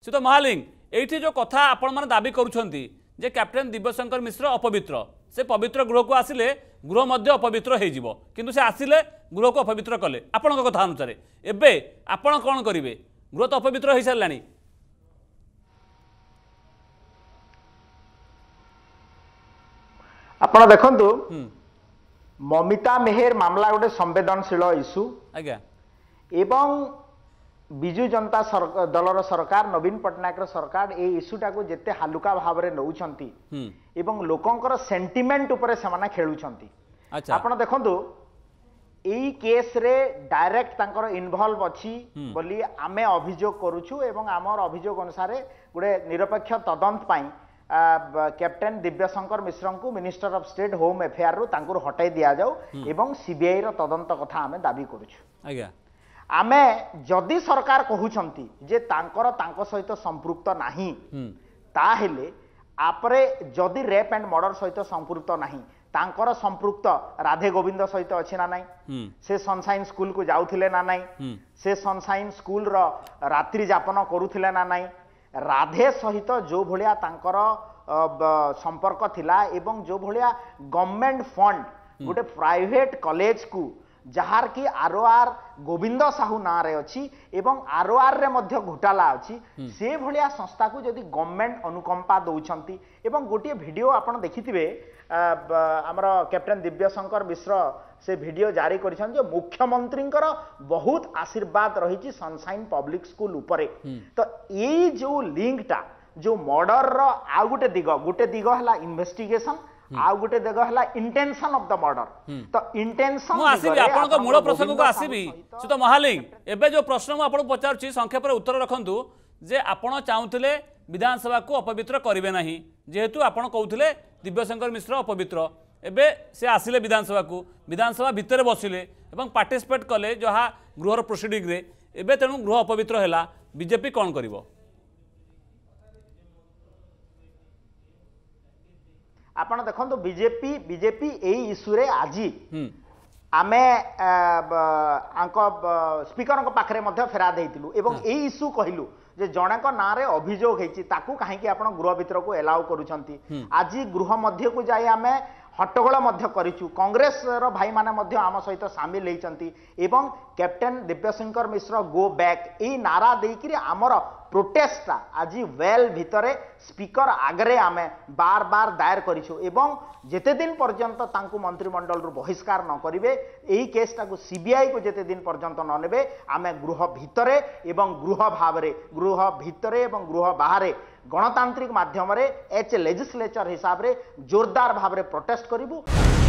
तो महालिंग एठी जो कथा आपण माने दाबी करूछंती जे कैप्टेन दिव्यशंकर मिश्र अपवित्र से पवित्र गृह को आसिले गृह मध्य अपवित्र हो जिवो किंतु से आसिले गृह को अपवित्र कले आपण कथा अनुसार एबे आपण कोन करिवे गृह तो अपवित्र हो सारलानी आपण देखंतु ममिता मेहर मामला गोटे संवेदनशील इश्यू आज्ञा एवं विजु जनता दलर सरकार नवीन पट्टनायक सरकार ए इश्यूटा को जेते हालुका भाव में नौछंती एवं लोकंकर सेंटिमेंट उपरे समाना खेलुछंती आपण देखंतु एई केस रे डायरेक्ट तांकर इन्वॉल्व अछि बोली आमे अभियोग करूछु एवं आमर अभियोग अनुसार गोटे निरपेक्ष तदंत पाई कैप्टेन दिव्यशंकर मिश्र को minister of state home affair रु तांकुर हटाई दिया जाऊ एवं सीबीआई रो तदंत कथा आमे दाबी करूछु आज्ञा आमे जदि सरकार कहउछंती जे तांकर तांको सहित संपृक्त नाही ताहेले आपरे जदि रेप एंड मर्डर सहित संपृक्त नाही तांकर संपृक्त राधे गोविंद सहित अछि ना नाही से सनशाइन स्कूल को जाउथिले ना नाही से सनशाइन स्कूल रो रात्रि यापन करूथिले ना नाही राधे सहित जो भलिया तांकर संपर्क थिला एवं जो भलिया गवर्नमेंट फंड गोटे प्राइवेट कॉलेज को जहार की आरओआर गोविंद साहू ना रे अछि एवं आरओआर रे मध्य घोटाला अछि से भलिया संस्था को जदि गवर्नमेंट अनुकंपा दउछंती एवं गोटे वीडियो आपण देखिथिबे हमर कैप्टेन दिव्यशंकर मिश्र से वीडियो जारी करिछन जे मुख्यमंत्री बहुत आशीर्वाद रही सनशाइन पब्लिक स्कूल उपरे तो ये जो लिंकटा जो मर्डर रो आ गोटे दिग हला इन्वेस्टिगेशन आ गोटे दिग हला इंटेंशन ऑफ द मर्डर तो इंटेंशन मु आसीबी आपन को मूल प्रसंग को आसीबी से तो महालिंग एबे जो प्रश्न मु आपन पचारछि संक्षेप रे उत्तर रखंतु जे आपन चाहुथिले विधानसभा को अपवित्र करिवे नाही जेहेतु आपन कहउथिले दिव्यशंकर मिश्र अपवित्र एबे से आसिले विधानसभा भितर बसिले एवं पार्टिसिपेट कले जहा गृहर प्रोसीडिंग रे एबे तेनु गृह अपवित्र हैला बीजेपी कोन करिवो आपण देखंतु बीजेपी एई इश्यू रे आजी आमे स्पीकर पाखरे मध्य फेरा देइतिलु एवं एई इश्यू कहिलु जे जनक ना रे अभियोग हेछि ताकू काहे कि आपण गृह भितर को एलाउ करूछंती आज गृह मध्य को जाई आमे हट्टगोल मध्य करिछु कांग्रेस रो भाई माने मध्य आम सहित शामिल हेचंती एवं captain Divyashankar Mishra go back ए नारा देइकरी आमर प्रोटेस्ट आज वेल भितरे स्पीकर आगरे आमे बार बार दायर करिछु एवं जेते दिन पर्यंत तांकु मंत्रिमंडल रु बहिष्कार न करिवे एही केसटा को सीबीआई को जेते दिन पर्यंत न नेबे आमे गृह भितरे एवं गृह भावरे गृह भितरे एवं गृह बाहरे गणतांत्रिक माध्यम रे एच लेजिस्लेचर हिसाब रे जोरदार भाव रे प्रोटेस्ट करिवु।